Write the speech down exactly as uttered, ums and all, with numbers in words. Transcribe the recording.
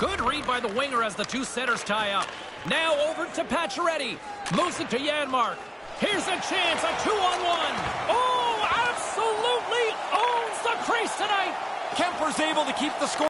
Good read by the winger as the two centers tie up. Now over to Pacioretty. Moves it to Janmark. Here's a chance, a two-on-one. Oh, absolutely owns the crease tonight. Kemper's able to keep the score.